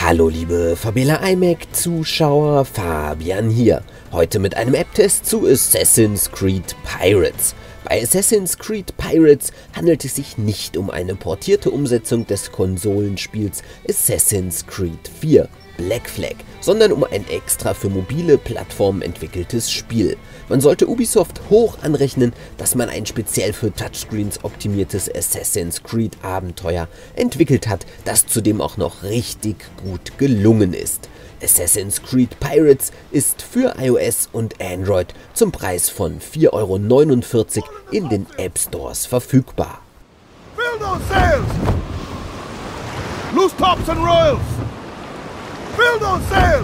Hallo liebe Fabela iMac Zuschauer, Fabian hier. Heute mit einem App-Test zu Assassin's Creed Pirates. Bei Assassin's Creed Pirates handelt es sich nicht um eine portierte Umsetzung des Konsolenspiels Assassin's Creed 4 Black Flag, sondern um ein extra für mobile Plattformen entwickeltes Spiel. Man sollte Ubisoft hoch anrechnen, dass man ein speziell für Touchscreens optimiertes Assassin's Creed Abenteuer entwickelt hat, das zudem auch noch richtig gut gelungen ist. Assassin's Creed Pirates ist für iOS und Android zum Preis von 4,49 € in den App Stores verfügbar. Fill those sails! Loose tops and royals! Fill those sails!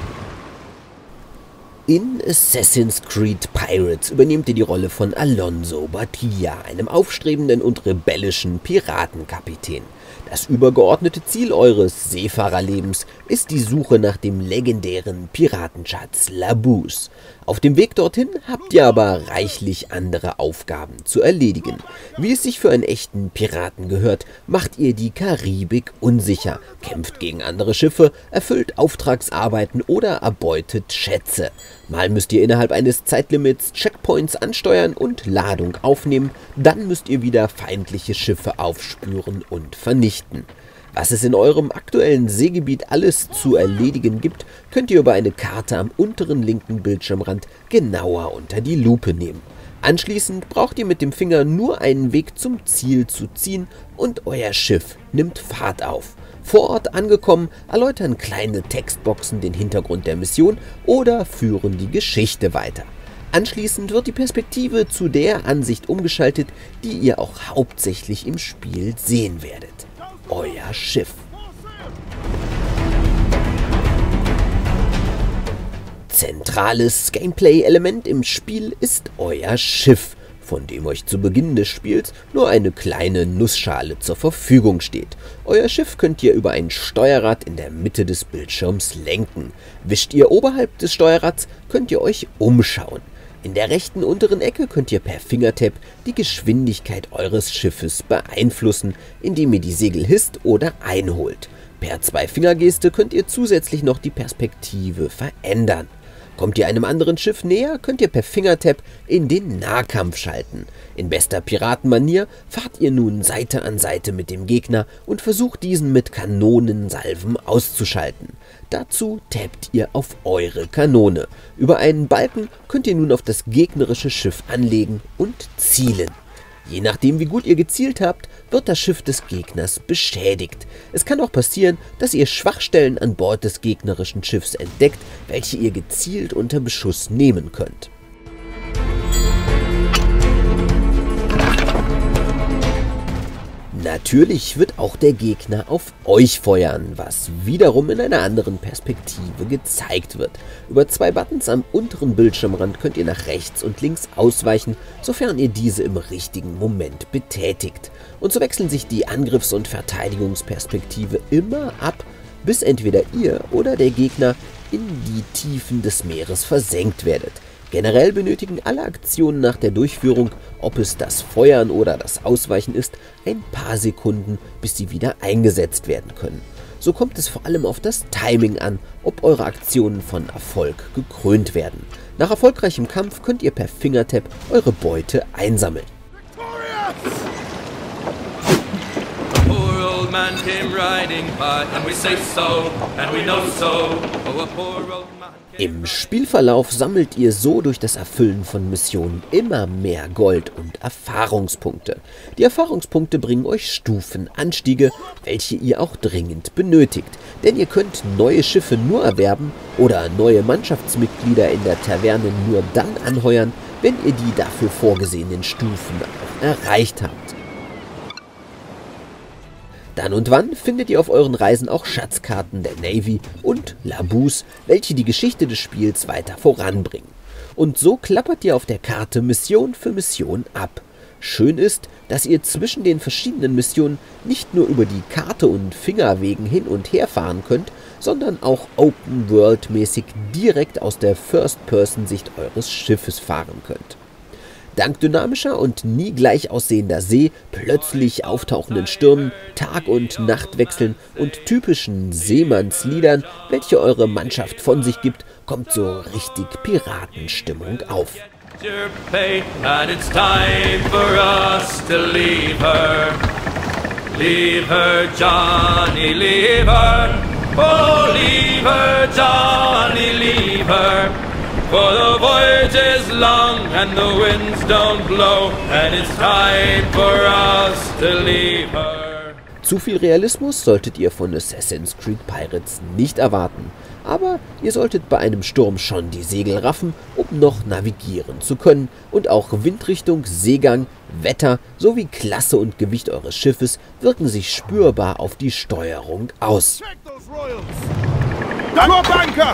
In Assassin's Creed Pirates übernehmt ihr die Rolle von Alonso Batilla, einem aufstrebenden und rebellischen Piratenkapitän. Das übergeordnete Ziel eures Seefahrerlebens ist die Suche nach dem legendären Piratenschatz Labus. Auf dem Weg dorthin habt ihr aber reichlich andere Aufgaben zu erledigen. Wie es sich für einen echten Piraten gehört, macht ihr die Karibik unsicher, kämpft gegen andere Schiffe, erfüllt Auftragsarbeiten oder erbeutet Schätze. Mal müsst ihr innerhalb eines Zeitlimits Checkpoints ansteuern und Ladung aufnehmen, dann müsst ihr wieder feindliche Schiffe aufspüren und vernichten. Was es in eurem aktuellen Seegebiet alles zu erledigen gibt, könnt ihr über eine Karte am unteren linken Bildschirmrand genauer unter die Lupe nehmen. Anschließend braucht ihr mit dem Finger nur einen Weg zum Ziel zu ziehen und euer Schiff nimmt Fahrt auf. Vor Ort angekommen, erläutern kleine Textboxen den Hintergrund der Mission oder führen die Geschichte weiter. Anschließend wird die Perspektive zu der Ansicht umgeschaltet, die ihr auch hauptsächlich im Spiel sehen werdet. Euer Schiff. Zentrales Gameplay-Element im Spiel ist euer Schiff, von dem euch zu Beginn des Spiels nur eine kleine Nussschale zur Verfügung steht. Euer Schiff könnt ihr über ein Steuerrad in der Mitte des Bildschirms lenken. Wischt ihr oberhalb des Steuerrads, könnt ihr euch umschauen. In der rechten unteren Ecke könnt ihr per Fingertap die Geschwindigkeit eures Schiffes beeinflussen, indem ihr die Segel hisst oder einholt. Per Zwei-Finger-Geste könnt ihr zusätzlich noch die Perspektive verändern. Kommt ihr einem anderen Schiff näher, könnt ihr per Fingertap in den Nahkampf schalten. In bester Piratenmanier fahrt ihr nun Seite an Seite mit dem Gegner und versucht diesen mit Kanonensalven auszuschalten. Dazu tappt ihr auf eure Kanone. Über einen Balken könnt ihr nun auf das gegnerische Schiff anlegen und zielen. Je nachdem wie gut ihr gezielt habt, wird das Schiff des Gegners beschädigt. Es kann auch passieren, dass ihr Schwachstellen an Bord des gegnerischen Schiffs entdeckt, welche ihr gezielt unter Beschuss nehmen könnt. Natürlich wird auch der Gegner auf euch feuern, was wiederum in einer anderen Perspektive gezeigt wird. Über zwei Buttons am unteren Bildschirmrand könnt ihr nach rechts und links ausweichen, sofern ihr diese im richtigen Moment betätigt. Und so wechseln sich die Angriffs- und Verteidigungsperspektive immer ab, bis entweder ihr oder der Gegner in die Tiefen des Meeres versenkt werdet. Generell benötigen alle Aktionen nach der Durchführung, ob es das Feuern oder das Ausweichen ist, ein paar Sekunden, bis sie wieder eingesetzt werden können. So kommt es vor allem auf das Timing an, ob eure Aktionen von Erfolg gekrönt werden. Nach erfolgreichem Kampf könnt ihr per Fingertap eure Beute einsammeln. Man came riding by, and we say so, and we know so. Oh, a poor old man came. Im Spielverlauf sammelt ihr so durch das Erfüllen von Missionen immer mehr Gold und Erfahrungspunkte. Die Erfahrungspunkte bringen euch Stufenanstiege, welche ihr auch dringend benötigt. Denn ihr könnt neue Schiffe nur erwerben oder neue Mannschaftsmitglieder in der Taverne nur dann anheuern, wenn ihr die dafür vorgesehenen Stufen auch erreicht habt. Dann und wann findet ihr auf euren Reisen auch Schatzkarten der Navy und Labus, welche die Geschichte des Spiels weiter voranbringen. Und so klappert ihr auf der Karte Mission für Mission ab. Schön ist, dass ihr zwischen den verschiedenen Missionen nicht nur über die Karte und Fingerwegen hin und her fahren könnt, sondern auch Open-World-mäßig direkt aus der First-Person-Sicht eures Schiffes fahren könnt. Dank dynamischer und nie gleich aussehender See, plötzlich auftauchenden Stürmen, Tag- und Nachtwechseln und typischen Seemannsliedern, welche eure Mannschaft von sich gibt, kommt so richtig Piratenstimmung auf. Your pay, and it's time for us to leave her. Leave her, Johnny, leave her. Oh, leave her, Johnny, leave her. For the voyage is long and the winds don't blow, and it's time for us to leave her. Zu viel Realismus solltet ihr von Assassin's Creed Pirates nicht erwarten, aber ihr solltet bei einem Sturm schon die Segel raffen, um noch navigieren zu können, und auch Windrichtung, Seegang, Wetter sowie Klasse und Gewicht eures Schiffes wirken sich spürbar auf die Steuerung aus. Check those royals. Drop anchor.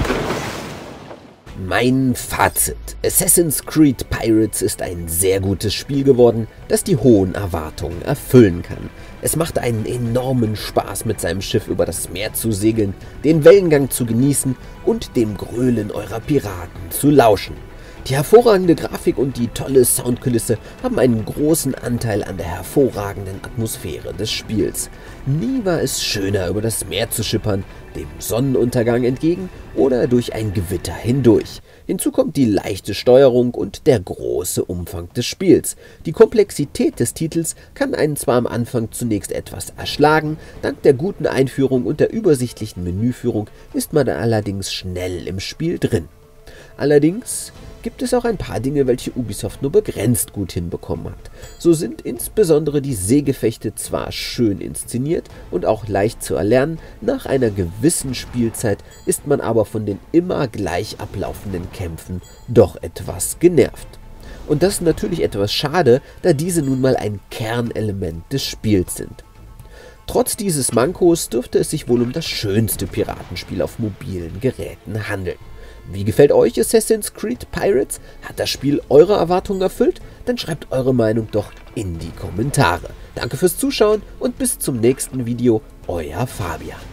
Mein Fazit: Assassin's Creed Pirates ist ein sehr gutes Spiel geworden, das die hohen Erwartungen erfüllen kann. Es macht einen enormen Spaß, mit seinem Schiff über das Meer zu segeln, den Wellengang zu genießen und dem Gröhlen eurer Piraten zu lauschen. Die hervorragende Grafik und die tolle Soundkulisse haben einen großen Anteil an der hervorragenden Atmosphäre des Spiels. Nie war es schöner, über das Meer zu schippern, dem Sonnenuntergang entgegen oder durch ein Gewitter hindurch. Hinzu kommt die leichte Steuerung und der große Umfang des Spiels. Die Komplexität des Titels kann einen zwar am Anfang zunächst etwas erschlagen, dank der guten Einführung und der übersichtlichen Menüführung ist man allerdings schnell im Spiel drin. Allerdings gibt es auch ein paar Dinge, welche Ubisoft nur begrenzt gut hinbekommen hat. So sind insbesondere die Seegefechte zwar schön inszeniert und auch leicht zu erlernen, nach einer gewissen Spielzeit ist man aber von den immer gleich ablaufenden Kämpfen doch etwas genervt. Und das ist natürlich etwas schade, da diese nun mal ein Kernelement des Spiels sind. Trotz dieses Mankos dürfte es sich wohl um das schönste Piratenspiel auf mobilen Geräten handeln. Wie gefällt euch Assassin's Creed Pirates? Hat das Spiel eure Erwartungen erfüllt? Dann schreibt eure Meinung doch in die Kommentare. Danke fürs Zuschauen und bis zum nächsten Video, euer Fabian.